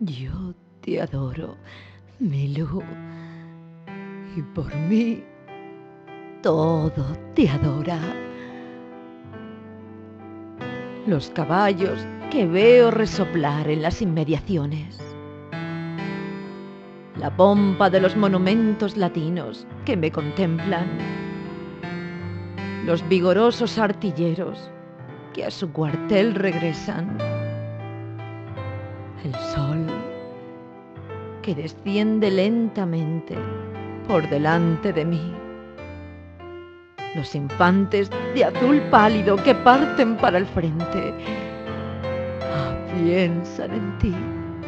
Yo te adoro, mi luz, y por mí todo te adora. Los caballos que veo resoplar en las inmediaciones, la pompa de los monumentos latinos que me contemplan, los vigorosos artilleros que a su cuartel regresan, el sol que desciende lentamente por delante de mí, los infantes de azul pálido que parten para el frente, piensan en ti.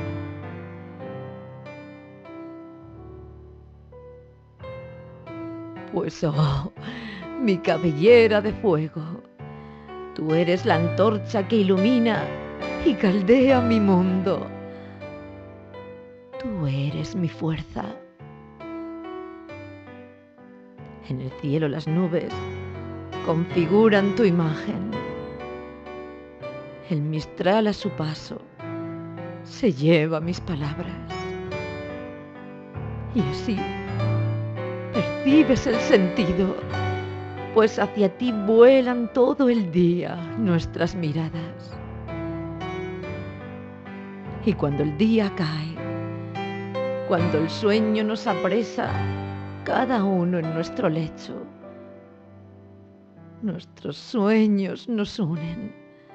Pues oh, mi cabellera de fuego, tú eres la antorcha que ilumina y caldea mi mundo. Tú eres mi fuerza. En el cielo las nubes configuran tu imagen. El mistral a su paso se lleva mis palabras. Y así percibes el sentido, pues hacia ti vuelan todo el día nuestras miradas. Y cuando el día cae, cuando el sueño nos apresa, cada uno en nuestro lecho, nuestros sueños nos unen,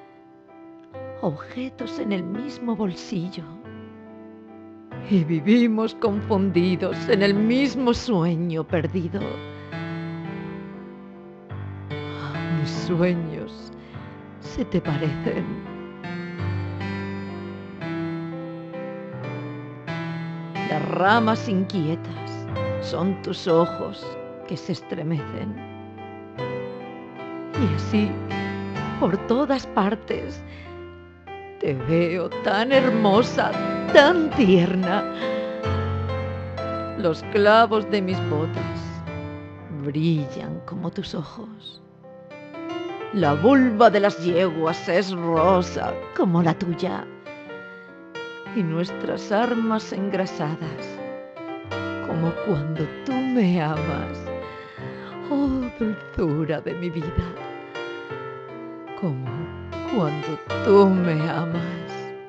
objetos en el mismo bolsillo, y vivimos confundidos en el mismo sueño perdido. Mis sueños se te parecen. Las ramas inquietas son tus ojos que se estremecen. Y así, por todas partes, te veo tan hermosa, tan tierna. Los clavos de mis botas brillan como tus ojos. La vulva de las yeguas es rosa como la tuya. Y nuestras armas engrasadas, como cuando tú me amas. Oh, dulzura de mi vida, como cuando tú me amas.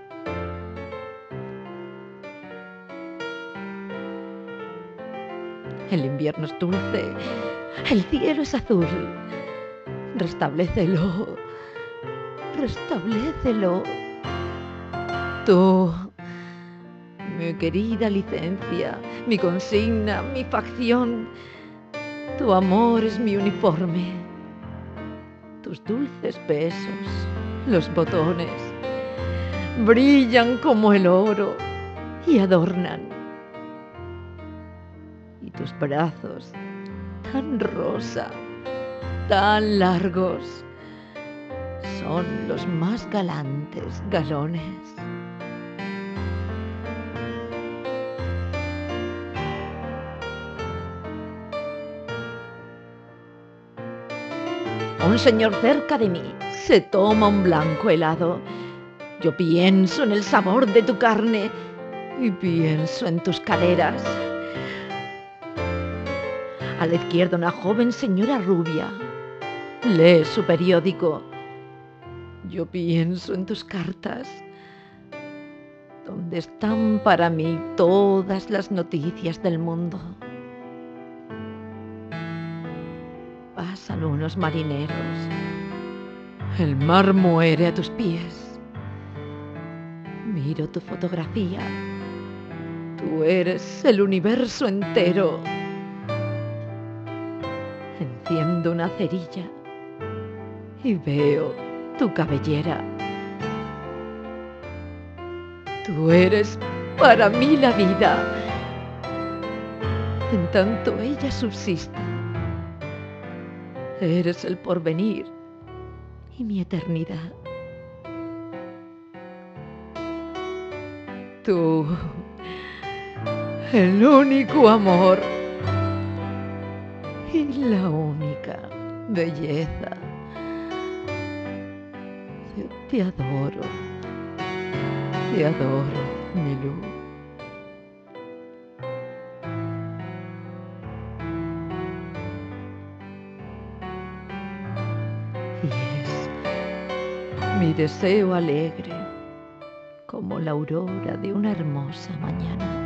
El invierno es dulce, el cielo es azul. Restablécelo, restablécelo. Tú, mi querida licencia, mi consigna, mi facción. Tu amor es mi uniforme. Tus dulces besos, los botones, brillan como el oro y adornan. Y tus brazos, tan rosa, tan largos, son los más galantes galones. Un señor cerca de mí se toma un blanco helado. Yo pienso en el sabor de tu carne y pienso en tus caderas. A la izquierda una joven señora rubia lee su periódico. Yo pienso en tus cartas, donde están para mí todas las noticias del mundo. Pasan unos marineros. El mar muere a tus pies. Miro tu fotografía. Tú eres el universo entero. Enciendo una cerilla y veo tu cabellera. Tú eres para mí la vida, en tanto ella subsista. Eres el porvenir y mi eternidad. Tú, el único amor y la única belleza. Yo te adoro, te adoro. mi luz. Y es mi deseo alegre como la aurora de una hermosa mañana.